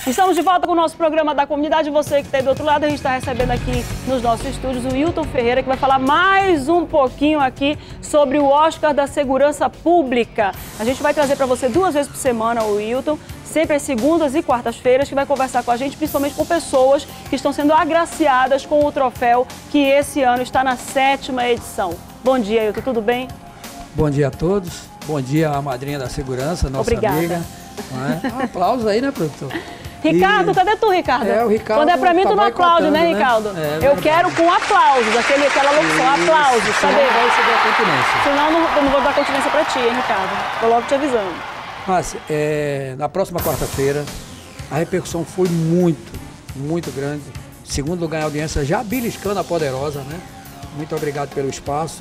Estamos de volta com o nosso programa da comunidade. Você que está aí do outro lado, a gente está recebendo aqui nos nossos estúdios o Wilton Ferreira, que vai falar mais um pouquinho aqui sobre o Oscar da Segurança Pública. A gente vai trazer para você 2 vezes por semana o Wilton, sempre às segundas e quartas-feiras, que vai conversar com a gente, principalmente com pessoas que estão sendo agraciadas com o troféu, que esse ano está na 7ª edição. Bom dia, Wilton, tudo bem? Bom dia a todos. Bom dia à madrinha da segurança, nossa amiga. Um aplauso aí, né, produtor? Ricardo, cadê tu, Ricardo? O Ricardo. Quando é pra mim, tu não aplaude, né, Ricardo? Eu quero com aplausos, aquela locução, aplausos, cadê? Vai receber a continência. Senão eu não vou dar continência pra ti, hein, Ricardo? Tô logo te avisando. Mas, na próxima quarta-feira, a repercussão foi muito grande. Segundo lugar em audiência, já beliscando a Poderosa, né? Muito obrigado pelo espaço.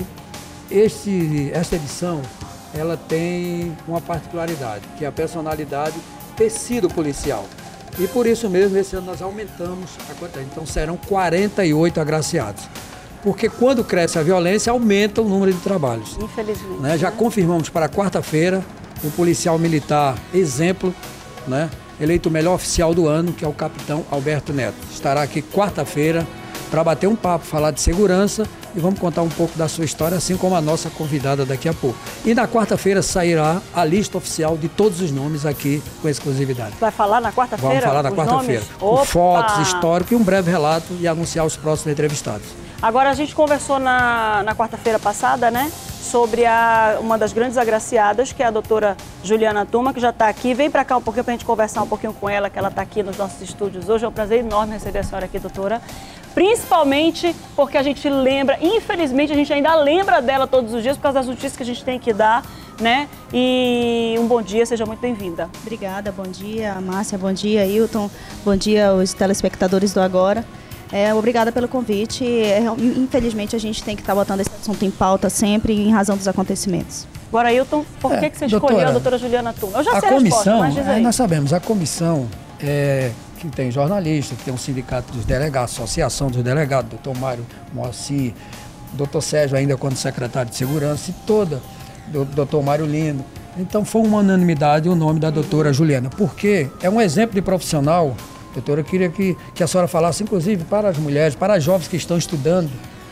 Esta edição, ela tem uma particularidade, que é a personalidade tecido policial. E por isso mesmo, esse ano nós aumentamos a quantidade. Então serão 48 agraciados. Porque quando cresce a violência, aumenta o número de trabalhos. Infelizmente. Né? Já confirmamos para quarta-feira o policial militar exemplo, né? Eleito o melhor oficial do ano, que é o capitão Alberto Neto. Estará aqui quarta-feira para bater um papo, falar de segurança e vamos contar um pouco da sua história, assim como a nossa convidada daqui a pouco. E na quarta-feira sairá a lista oficial de todos os nomes aqui com exclusividade. Vai falar na quarta-feira? Vamos falar na quarta-feira. Com fotos, histórico e um breve relato e anunciar os próximos entrevistados. Agora, a gente conversou na quarta-feira passada, né? Sobre uma das grandes agraciadas, que é a doutora Juliana Tuma, que já está aqui. Vem para cá um pouquinho para a gente conversar um pouquinho com ela, que ela está aqui nos nossos estúdios hoje. É um prazer enorme receber a senhora aqui, doutora. Principalmente porque a gente lembra, infelizmente, a gente ainda lembra dela todos os dias por causa das notícias que a gente tem que dar, né? E um bom dia, seja muito bem-vinda. Obrigada, bom dia, Márcia, bom dia, Wilton, bom dia aos telespectadores do Agora. Obrigada pelo convite. Infelizmente, a gente tem que estar botando esse assunto em pauta sempre em razão dos acontecimentos. Agora, Wilton, por que você escolheu a doutora Juliana Tuma? Eu já sei a resposta, mas diz aí. Nós sabemos, a comissão que tem jornalista, que tem um sindicato dos delegados, associação dos delegados, doutor Mário Moacir, doutor Sérgio ainda quando secretário de segurança e toda, doutor Mário Lino. Então foi uma unanimidade o nome da doutora Juliana, porque é um exemplo de profissional. Doutora, eu queria que a senhora falasse, inclusive, para as mulheres, para as jovens que estão estudando,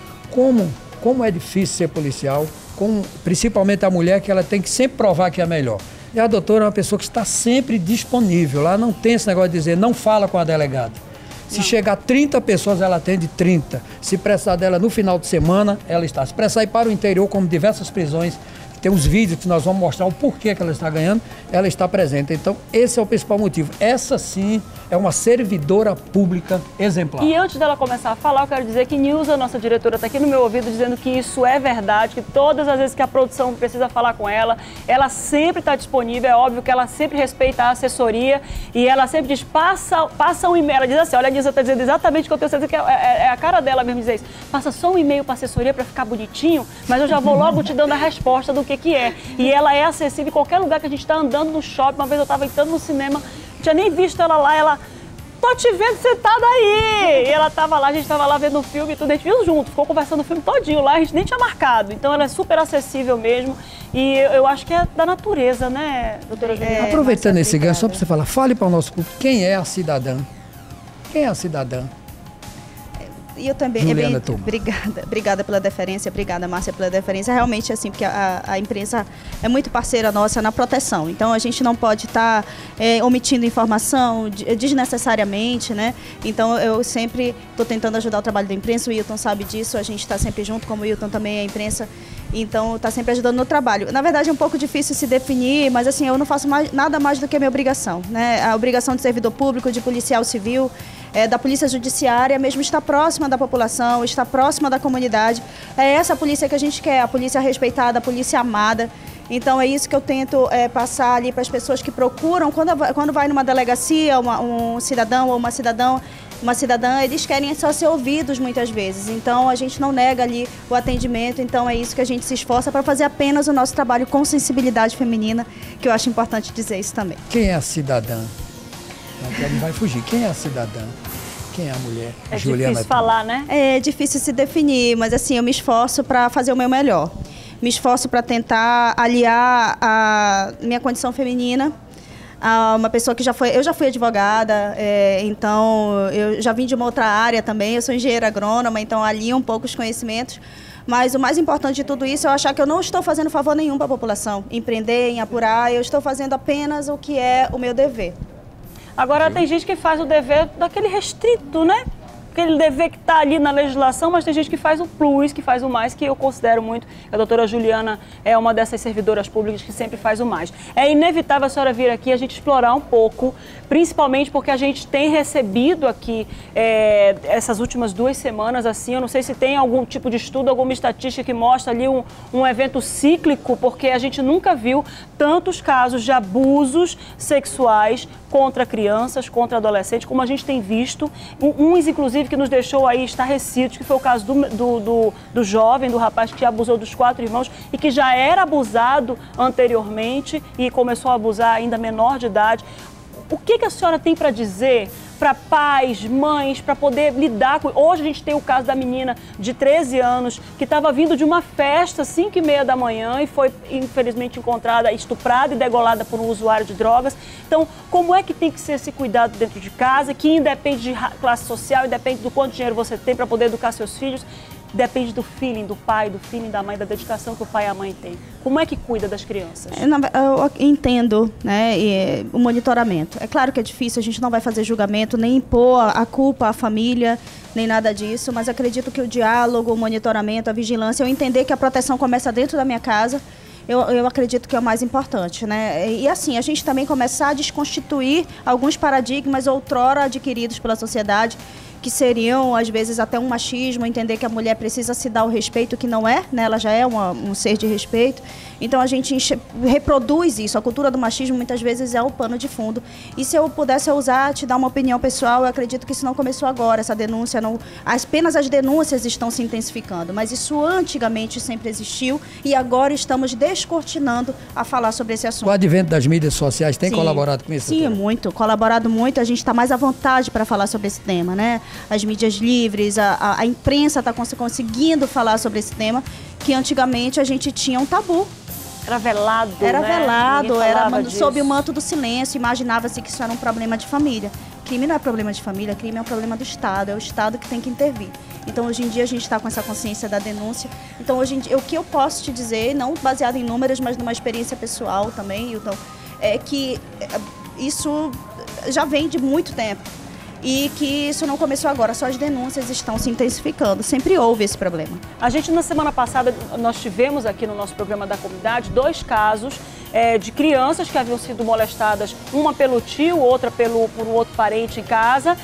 como é difícil ser policial, principalmente a mulher, que ela tem que sempre provar que é melhor. E a doutora é uma pessoa que está sempre disponível, lá não tem esse negócio de dizer, não fala com a delegada. Se chegar 30 pessoas, ela atende 30. Se precisar dela no final de semana, ela está. Se precisar ir para o interior, como diversas prisões, tem uns vídeos que nós vamos mostrar o porquê que ela está ganhando, ela está presente. Então, esse é o principal motivo. Essa, sim, é uma servidora pública exemplar. E antes dela começar a falar, eu quero dizer que Nilza, nossa diretora, está aqui no meu ouvido dizendo que isso é verdade, que todas as vezes que a produção precisa falar com ela sempre está disponível. É óbvio que ela sempre respeita a assessoria e ela sempre diz, passa um e-mail. Ela diz assim, olha, a Nilza está dizendo exatamente o que eu tenho certeza que é a cara dela mesmo dizer isso. Passa só um e-mail para a assessoria para ficar bonitinho, mas eu já vou logo te dando a resposta do que é. E ela é acessível em qualquer lugar que a gente está andando no shopping. Uma vez eu estava entrando no cinema, não tinha nem visto ela lá, ela... Tô te vendo sentada aí! E ela tava lá, a gente tava lá vendo o filme e tudo, a gente viu junto, ficou conversando o filme todinho lá, a gente nem tinha marcado. Então ela é super acessível mesmo e eu acho que é da natureza, né, doutora Juliana? Aproveitando esse gancho, só para você falar, fale para o nosso público, quem é a cidadã? Quem é a cidadã? E eu também, obrigada pela deferência, obrigada, Márcia, pela deferência. Realmente, assim, porque a imprensa é muito parceira nossa na proteção. Então, a gente não pode estar omitindo informação desnecessariamente, né? Então, eu sempre estou tentando ajudar o trabalho da imprensa, o Wilton sabe disso, a gente está sempre junto, como o Wilton também é a imprensa. Então, está sempre ajudando no trabalho. Na verdade, é um pouco difícil se definir, mas assim, eu não faço nada mais do que a minha obrigação, né? A obrigação de servidor público, de policial civil, da polícia judiciária, mesmo está próxima da população, está próxima da comunidade. É essa polícia que a gente quer, a polícia respeitada, a polícia amada. Então é isso que eu tento passar ali para as pessoas que procuram, quando vai numa delegacia, um cidadão ou uma cidadã, eles querem só ser ouvidos muitas vezes. Então a gente não nega ali o atendimento, então é isso que a gente se esforça para fazer apenas o nosso trabalho com sensibilidade feminina, que eu acho importante dizer isso também. Quem é a cidadã? Não vai fugir. Quem é a cidadã? Quem é a mulher? É difícil falar, né? É difícil se definir, mas assim, eu me esforço para fazer o meu melhor. Me esforço para tentar aliar a minha condição feminina uma pessoa que eu já fui advogada, então eu já vim de uma outra área também, eu sou engenheira agrônoma, então alinho um pouco os conhecimentos. Mas o mais importante de tudo isso é eu achar que eu não estou fazendo favor nenhum para a população. Empreender, em apurar, eu estou fazendo apenas o que é o meu dever. Agora, tem gente que faz o dever daquele restrito, né? Aquele dever que está ali na legislação, mas tem gente que faz o plus, que faz o mais, que eu considero muito. A doutora Juliana é uma dessas servidoras públicas que sempre faz o mais. É inevitável a senhora vir aqui a gente explorar um pouco, principalmente porque a gente tem recebido aqui essas últimas 2 semanas, assim, eu não sei se tem algum tipo de estudo, alguma estatística que mostra ali um evento cíclico, porque a gente nunca viu tantos casos de abusos sexuais contra crianças, contra adolescentes, como a gente tem visto, uns inclusive que nos deixou aí estarrecidos, que foi o caso do jovem, do rapaz que abusou dos 4 irmãos e que já era abusado anteriormente e começou a abusar ainda menor de idade. O que a senhora tem para dizer para pais, mães, para poder lidar com... Hoje a gente tem o caso da menina de 13 anos que estava vindo de uma festa às 5h30 da manhã e foi, infelizmente, encontrada estuprada e degolada por um usuário de drogas. Então, como é que tem que ser esse cuidado dentro de casa, que independe de classe social, independe do quanto dinheiro você tem para poder educar seus filhos, depende do feeling do pai, do feeling da mãe, da dedicação que o pai e a mãe têm. Como é que cuida das crianças? Eu entendo, né, o monitoramento. É claro que é difícil, a gente não vai fazer julgamento, nem impor a culpa à família, nem nada disso, mas acredito que o diálogo, o monitoramento, a vigilância, eu entender que a proteção começa dentro da minha casa, eu acredito que é o mais importante, né? E assim, a gente também começar a desconstituir alguns paradigmas outrora adquiridos pela sociedade, que seriam, às vezes, até um machismo, entender que a mulher precisa se dar o respeito que não é, né? Ela já é um ser de respeito. Então, a gente reproduz isso. A cultura do machismo, muitas vezes, é o pano de fundo. E se eu pudesse usar, te dar uma opinião pessoal, eu acredito que isso não começou agora, essa denúncia não... Apenas as denúncias estão se intensificando, mas isso antigamente sempre existiu e agora estamos descortinando a falar sobre esse assunto. O advento das mídias sociais tem colaborado com isso? Sim, muito. Colaborado muito. A gente está mais à vontade para falar sobre esse tema, né? As mídias livres, a imprensa está conseguindo falar sobre esse tema, que antigamente a gente tinha um tabu. Era velado, Era né? velado, era sob o manto do silêncio, imaginava-se que isso era um problema de família. Crime não é problema de família, crime é um problema do Estado, é o Estado que tem que intervir. Então, hoje em dia, a gente está com essa consciência da denúncia. Então, hoje em dia, o que eu posso te dizer, não baseado em números, mas numa experiência pessoal também, Hilton, é que isso já vem de muito tempo. E que isso não começou agora, só as denúncias estão se intensificando. Sempre houve esse problema. A gente, na semana passada, nós tivemos aqui no nosso programa da comunidade 2 casos de crianças que haviam sido molestadas, uma pelo tio, outra por um outro parente em casa.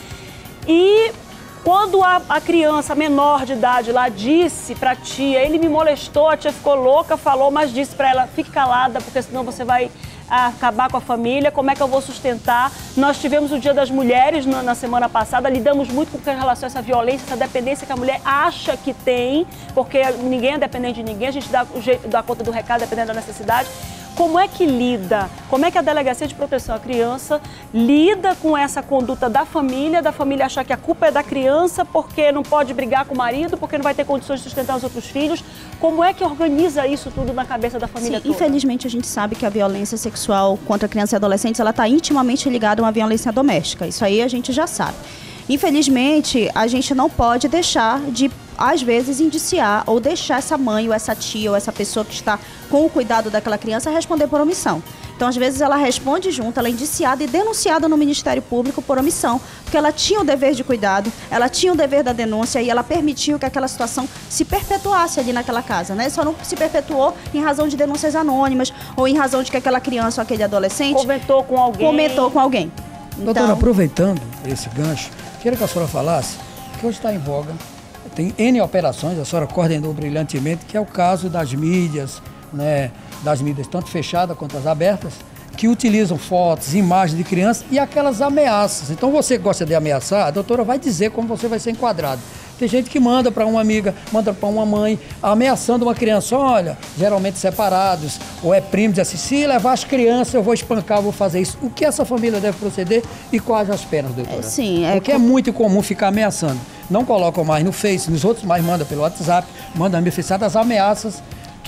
E quando a criança menor de idade lá disse para a tia, ele me molestou, a tia ficou louca, falou, mas disse para ela, fique calada, porque senão você vai acabar com a família, como é que eu vou sustentar? Nós tivemos o Dia das Mulheres na semana passada, lidamos muito com relação a essa violência, essa dependência que a mulher acha que tem, porque ninguém é dependente de ninguém, a gente dá conta do recado dependendo da necessidade. Como é que lida? Como é que a Delegacia de Proteção à Criança lida com essa conduta da família achar que a culpa é da criança porque não pode brigar com o marido, porque não vai ter condições de sustentar os outros filhos? Como é que organiza isso tudo na cabeça da família toda? Infelizmente, a gente sabe que a violência sexual contra crianças e adolescentes ela está intimamente ligada a uma violência doméstica. Isso aí a gente já sabe. Infelizmente, a gente não pode deixar de, às vezes, indiciar ou deixar essa mãe ou essa tia ou essa pessoa que está com o cuidado daquela criança responder por omissão. Então, às vezes, ela responde junto, ela é indiciada e denunciada no Ministério Público por omissão, porque ela tinha o dever de cuidado, ela tinha o dever da denúncia e ela permitiu que aquela situação se perpetuasse ali naquela casa, né? Só não se perpetuou em razão de denúncias anônimas ou em razão de que aquela criança ou aquele adolescente... Comentou com alguém. Então, doutora, aproveitando esse gancho, queria que a senhora falasse que hoje está em voga, tem N operações, a senhora coordenou brilhantemente, que é o caso das mídias, né, das mídias tanto fechadas quanto as abertas, que utilizam fotos, imagens de crianças e aquelas ameaças. Então você que gosta de ameaçar, a doutora vai dizer como você vai ser enquadrado. Tem gente que manda para uma amiga, manda para uma mãe, ameaçando uma criança, olha, geralmente separados, ou é primo, diz assim, se levar as crianças eu vou espancar, vou fazer isso. O que essa família deve proceder e quais as penas, doutora? Porque é muito comum ficar ameaçando. Não colocam mais no Face, nos outros, mas manda pelo WhatsApp, manda no FaceTime as ameaças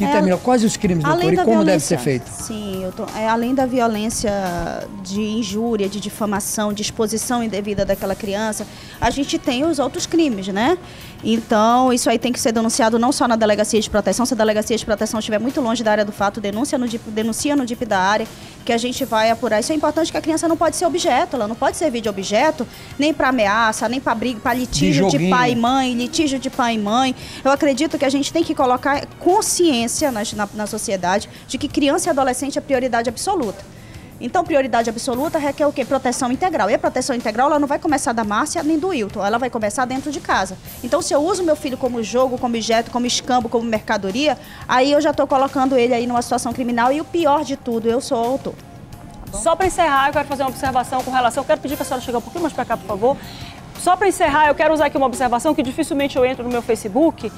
Que termina. Quais os crimes, doutor, e como deve ser feito? Sim, além da violência de injúria, de difamação, de exposição indevida daquela criança, a gente tem os outros crimes, né? Então, isso aí tem que ser denunciado não só na delegacia de proteção, se a delegacia de proteção estiver muito longe da área do fato, denuncia no DIP da área, que a gente vai apurar. Isso é importante, que a criança não pode ser objeto, ela não pode servir de objeto, nem para ameaça, nem para briga, para litígio de pai e mãe, litígio de pai e mãe. Eu acredito que a gente tem que colocar consciência na sociedade de que criança e adolescente é prioridade absoluta. Então, prioridade absoluta requer o quê? Proteção integral. E a proteção integral, ela não vai começar da Márcia nem do Wilton, ela vai começar dentro de casa. Então, se eu uso meu filho como jogo, como objeto, como escambo, como mercadoria, aí eu já estou colocando ele aí numa situação criminal e o pior de tudo, eu sou o autor. Só para encerrar, eu quero fazer uma observação com relação... Eu quero pedir para a senhora chegar um pouquinho mais para cá, por favor. Só para encerrar, eu quero usar aqui uma observação que dificilmente eu entro no meu Facebook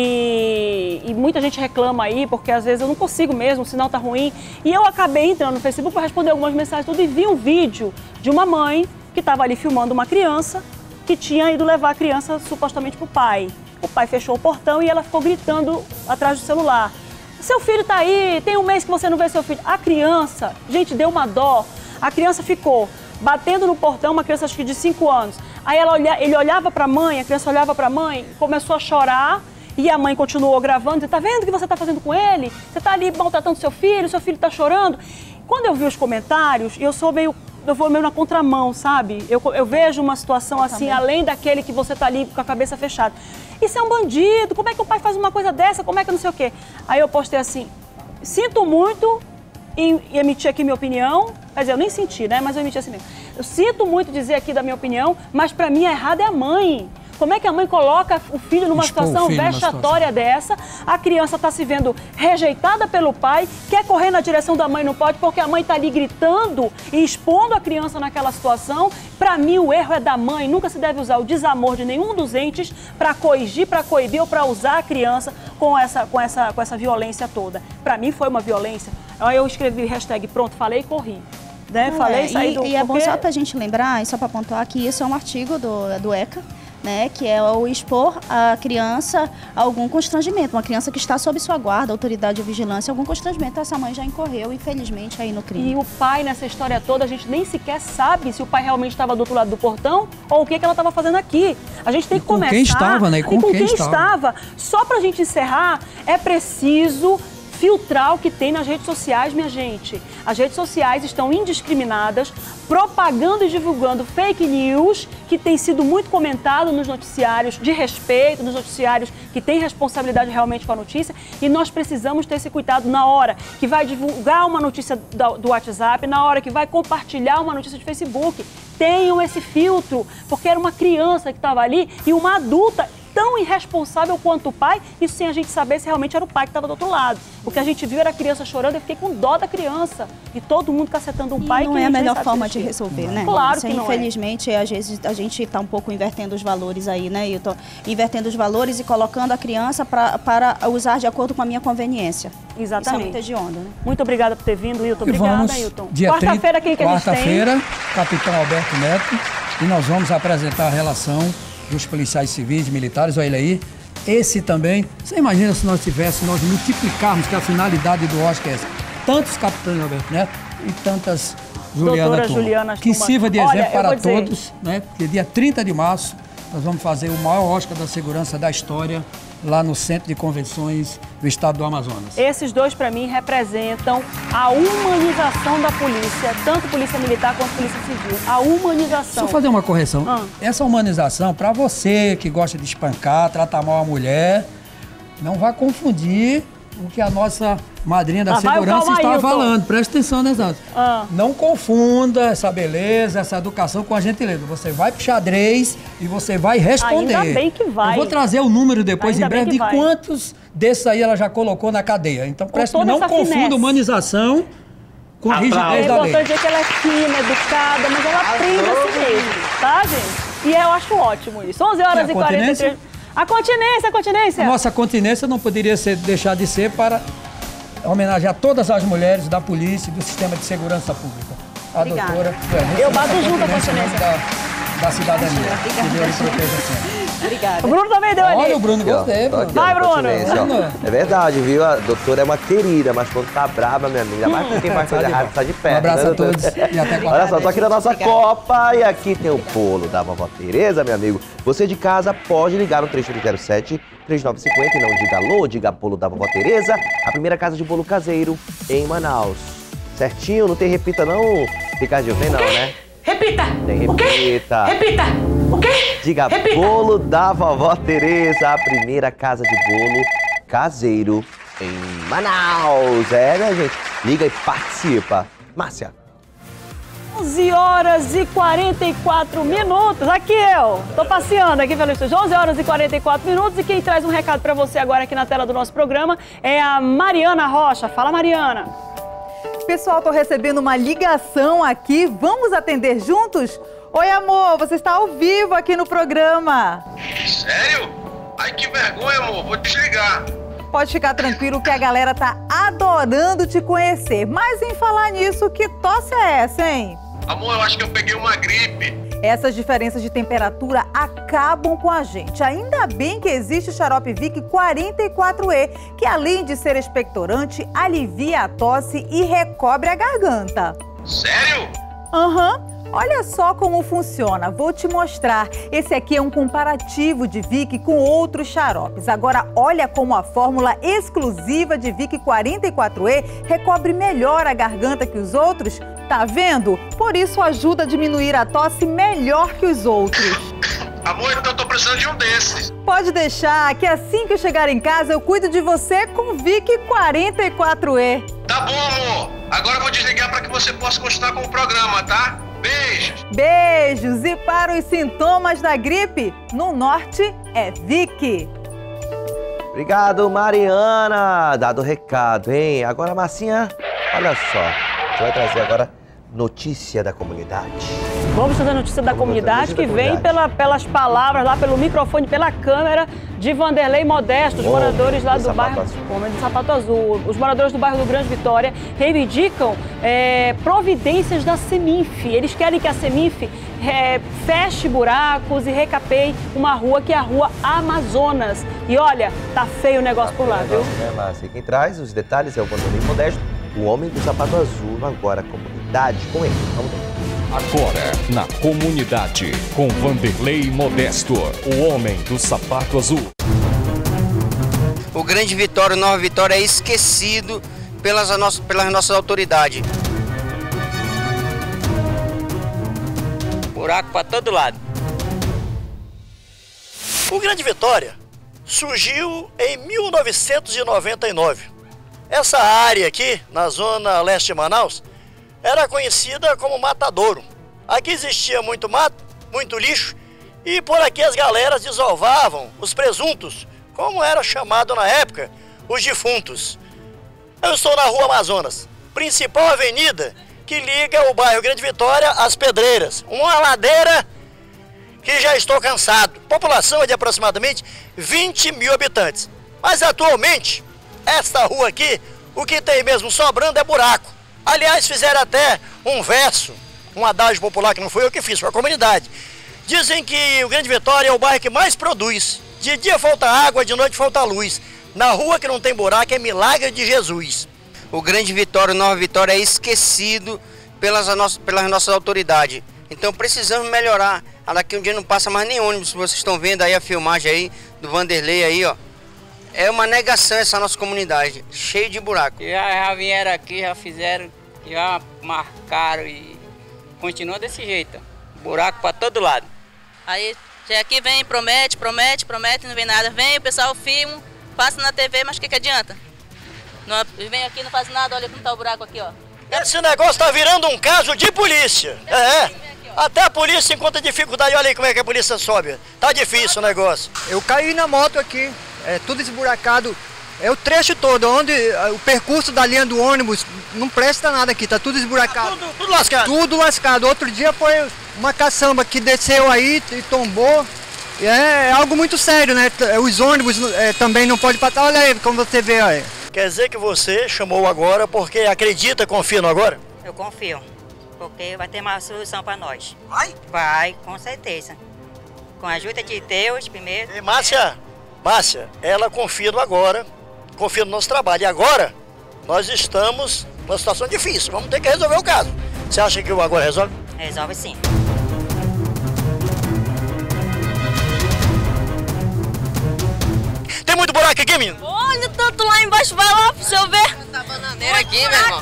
e muita gente reclama aí, porque às vezes eu não consigo mesmo, o sinal tá ruim. E eu acabei entrando no Facebook para responder algumas mensagens tudo, e vi um vídeo de uma mãe que estava ali filmando uma criança que tinha ido levar a criança supostamente para o pai. O pai fechou o portão e ela ficou gritando atrás do celular. Seu filho tá aí, tem um mês que você não vê seu filho. A criança, gente, deu uma dó. A criança ficou batendo no portão, uma criança acho que de 5 anos. Aí ele olhava para a mãe, a criança olhava para a mãe, começou a chorar e a mãe continuou gravando. Você tá vendo o que você está fazendo com ele? Você está ali maltratando seu filho está chorando. Quando eu vi os comentários, eu vou meio na contramão, sabe? Eu vejo uma situação assim, além daquele que você tá ali com a cabeça fechada. Isso é um bandido, como é que o pai faz uma coisa dessa, como é que não sei o quê? Aí eu postei assim, sinto muito em emitir aqui minha opinião, quer dizer, eu nem senti, né, mas eu emiti assim mesmo. Eu sinto muito dizer aqui da minha opinião, mas pra mim a errada é a mãe. Como é que a mãe coloca o filho numa situação vexatória dessa? A criança está se vendo rejeitada pelo pai, quer correr na direção da mãe, não pode, porque a mãe está ali gritando e expondo a criança naquela situação. Para mim, o erro é da mãe. Nunca se deve usar o desamor de nenhum dos entes para corrigir, para coibir ou para usar a criança com essa violência toda. Para mim, foi uma violência. Aí eu escrevi hashtag pronto, falei e corri. Né? Falei, saí do... E é bom só para a gente lembrar, e só para pontuar, que isso é um artigo do ECA, né, que é o expor a criança a algum constrangimento. Uma criança que está sob sua guarda, autoridade de vigilância, algum constrangimento. Essa mãe já incorreu, infelizmente, aí no crime. E o pai, nessa história toda, a gente nem sequer sabe se o pai realmente estava do outro lado do portão ou o que ela estava fazendo aqui. A gente tem que começar... Com quem estava, né? E com quem estava. Só para a gente encerrar, é preciso filtrar o que tem nas redes sociais, minha gente. As redes sociais estão indiscriminadas, propagando e divulgando fake news, que tem sido muito comentado nos noticiários de respeito, nos noticiários que têm responsabilidade realmente com a notícia, e nós precisamos ter esse cuidado na hora que vai divulgar uma notícia do WhatsApp, na hora que vai compartilhar uma notícia de Facebook. Tenham esse filtro, porque era uma criança que estava ali e uma adulta tão irresponsável quanto o pai, isso sem a gente saber se realmente era o pai que estava do outro lado. O que a gente viu era a criança chorando, eu fiquei com dó da criança. E todo mundo cacetando um pai. Não é a melhor forma de resolver, né? Claro que não é. Infelizmente, às vezes a gente está um pouco invertendo os valores aí, né? Eu estou invertendo os valores e colocando a criança para usar de acordo com a minha conveniência. Exatamente. Isso é muito hediondo, né? Muito obrigada por ter vindo, Wilton. Obrigada, Wilton. Quarta-feira, quem que a gente tem? Quarta-feira, Capitão Alberto Neto. E nós vamos apresentar a relação dos policiais civis, militares, olha ele aí. Esse também, você imagina se nós multiplicarmos, que a finalidade do Oscar é essa, tantos capitães Alberto Neto e tantas Juliana que sirva de exemplo para todos, né? Porque dia 30 de março nós vamos fazer o maior Oscar da segurança da história lá no Centro de Convenções do Estado do Amazonas. Esses dois, para mim, representam a humanização da polícia, tanto polícia militar quanto polícia civil. A humanização. Deixa eu fazer uma correção. Essa humanização, para você que gosta de espancar, tratar mal a mulher, não vá confundir o que a nossa madrinha da segurança estava falando. Presta atenção, né, Zé? Não confunda essa beleza, essa educação com a gentileza. Você vai pro xadrez e você vai responder. Ainda bem que vai. Eu vou trazer o número depois, em breve, de quantos desses aí ela já colocou na cadeia. Então, não confunda humanização com a rigidez da lei. Eu dizer que ela é fina, educada, mas ela aprende assim mesmo, tá, gente? E eu acho ótimo isso. 11h43. A continência. A nossa continência não poderia deixar de ser para homenagear todas as mulheres da polícia e do sistema de segurança pública. Obrigada. Doutora... Eu bato junto a continência. Da cidadania. Que Deus proteja sempre. Obrigada. O Bruno também deu ali. Olha, o Bruno gostei, Bruno. Vai, Bruno. É verdade, viu? A doutora é uma querida, mas quando tá brava, minha amiga, mas quem faz coisa errada tá de perto. Um abraço né, a todos e até quarta. Olha só, tô aqui na nossa Copa e aqui tem o bolo da vovó Tereza, meu amigo. Você de casa pode ligar no 3307 3950 e não diga alô, diga bolo da vovó Tereza, a primeira casa de bolo caseiro em Manaus. Certinho? Não tem repita não, Ricardinho? Tem não, né? Repita! Tem repita. Repita! O quê? Diga repita. Bolo da vovó Tereza, a primeira casa de bolo caseiro em Manaus. É, né, gente? Liga e participa. Márcia. 11 horas e 44 minutos. Aqui eu tô passeando aqui pelo estúdio. 11 horas e 44 minutos. E quem traz um recado para você agora aqui na tela do nosso programa é a Mariana Rocha. Fala, Mariana. Pessoal, tô recebendo uma ligação aqui. Vamos atender juntos? Oi, amor, você está ao vivo aqui no programa. Sério? Ai, que vergonha, amor. Vou desligar. Pode ficar tranquilo que a galera tá adorando te conhecer. Mas em falar nisso, que tosse é essa, hein? Amor, eu acho que eu peguei uma gripe. Essas diferenças de temperatura acabam com a gente. Ainda bem que existe o xarope Vick 44E, que além de ser expectorante, alivia a tosse e recobre a garganta. Sério? Aham. Olha só como funciona, vou te mostrar. Esse aqui é um comparativo de Vick com outros xaropes. Agora olha como a fórmula exclusiva de Vick 44E recobre melhor a garganta que os outros. Tá vendo? Por isso ajuda a diminuir a tosse melhor que os outros. Amor, então eu tô precisando de um desses. Pode deixar que assim que eu chegar em casa eu cuido de você com Vick 44E. Tá bom, amor. Agora eu vou desligar para que você possa continuar com o programa, tá? Beijos! Beijos! E para os sintomas da gripe, no norte é Vick. Obrigado, Mariana. Dado o recado, hein? Agora, Marcinha, olha só. Você vai trazer agora notícia da comunidade. Vamos trazer a notícia da comunidade que vem pelas palavras lá, pelo microfone, pela câmera de Vanderlei Modesto, os moradores lá do bairro Homem do Sapato Azul. Os moradores do bairro do Grande Vitória reivindicam providências da Seminf. Eles querem que a Seminf feche buracos e recapeie uma rua que é a Rua Amazonas. E olha, tá feio o negócio por lá, viu? Márcia, quem traz os detalhes é o Vanderlei Modesto, o Homem do Sapato Azul, agora a comunidade com ele. Vamos ver. Agora, na comunidade, com Vanderlei Modesto, o Homem do Sapato Azul. O Grande Vitória, o Nova Vitória é esquecido pelas nossas autoridades. Buraco para todo lado. O Grande Vitória surgiu em 1999. Essa área aqui, na zona leste de Manaus, era conhecida como Matadouro. Aqui existia muito mato, muito lixo, e por aqui as galeras desovavam os presuntos, como era chamado na época, os defuntos. Eu estou na Rua Amazonas, principal avenida que liga o bairro Grande Vitória às Pedreiras. Uma ladeira que já estou cansado. População é de aproximadamente 20 mil habitantes. Mas atualmente, esta rua aqui, o que tem mesmo sobrando é buraco. Aliás, fizeram até um verso, um adágio popular que não foi eu que fiz, foi a comunidade. Dizem que o Grande Vitória é o bairro que mais produz. De dia falta água, de noite falta luz. Na rua que não tem buraco é milagre de Jesus. O Grande Vitória, o Nova Vitória é esquecido pelas nossas autoridades. Então precisamos melhorar. Daqui um dia não passa mais nem ônibus. Vocês estão vendo aí a filmagem aí do Vanderlei aí, ó. É uma negação essa nossa comunidade, cheio de buraco. Já vieram aqui, já fizeram, já marcaram e continua desse jeito. Buraco para todo lado. Aí aqui vem, promete, não vem nada. Vem, o pessoal filma, passa na TV, mas o que adianta? Não, vem aqui, não faz nada, olha como tá o buraco aqui, ó. Esse negócio tá virando um caso de polícia. Até a polícia encontra dificuldade, olha aí como é que a polícia sobe. Tá difícil o negócio. Eu caí na moto aqui, tudo esburacado. É o trecho todo, onde o percurso da linha do ônibus não presta nada aqui, tá tudo esburacado. Tudo lascado? Tudo lascado. Outro dia foi uma caçamba que desceu aí e tombou. É algo muito sério, né? Os ônibus também não podem passar. Olha aí como você vê aí. Quer dizer que você chamou agora porque acredita, confia no agora? Eu confio, porque vai ter uma solução para nós. Vai? Vai, com certeza. Com a ajuda de Deus, primeiro. E Márcia, ela confia no agora, confia no nosso trabalho. E agora, nós estamos numa situação difícil. Vamos ter que resolver o caso. Você acha que o agora resolve? Resolve sim. Tem muito buraco aqui, menino? Olha, tanto lá embaixo, vai lá pro seu ver. Essa bananeira aqui, meu irmão.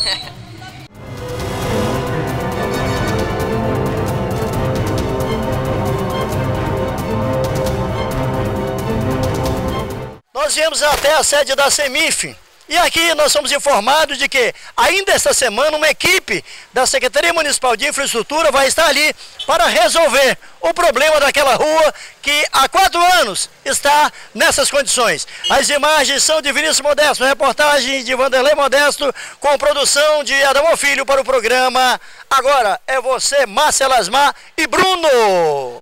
Nós viemos até a sede da CEMIF e aqui nós somos informados de que ainda esta semana uma equipe da Secretaria Municipal de Infraestrutura vai estar ali para resolver o problema daquela rua que há 4 anos está nessas condições. As imagens são de Vinícius Modesto, reportagem de Vanderlei Modesto com produção de Adamo Filho para o programa Agora é Você, Márcia Lasmar e Bruno.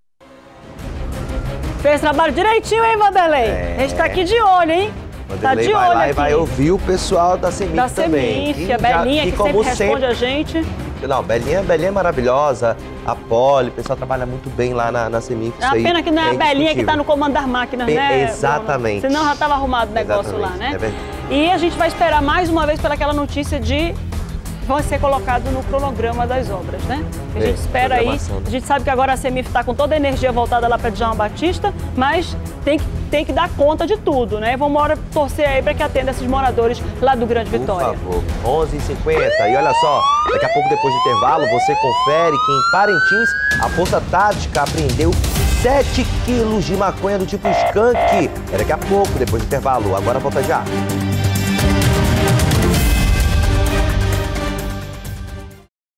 Fez trabalho direitinho, hein, Vanderlei? A gente tá aqui de olho, hein? Vanderlei tá de vai olho lá aqui. E vai ouvir o pessoal da CEMIF também. CEMIF, a Belinha, que sempre responde a gente. Não, Belinha é maravilhosa, a Poli, o pessoal trabalha muito bem lá na CEMIF. É a pena que não é a Belinha que tá no comando das máquinas, né? Exatamente. Senão já tava arrumado o negócio lá, né? É verdade. E a gente vai esperar mais uma vez pela aquela notícia de vai ser colocado no cronograma das obras, né? A gente espera aí, a gente sabe que agora a CEMIF está com toda a energia voltada lá para Djalma Batista, mas tem que dar conta de tudo, né? Vamos uma hora torcer aí para que atenda esses moradores lá do Grande Vitória. Por favor, 11h50. E olha só, daqui a pouco, depois do intervalo, você confere que em Parintins, a Força Tática apreendeu 7 quilos de maconha do tipo skunk. É daqui a pouco, depois do intervalo. Agora volta já.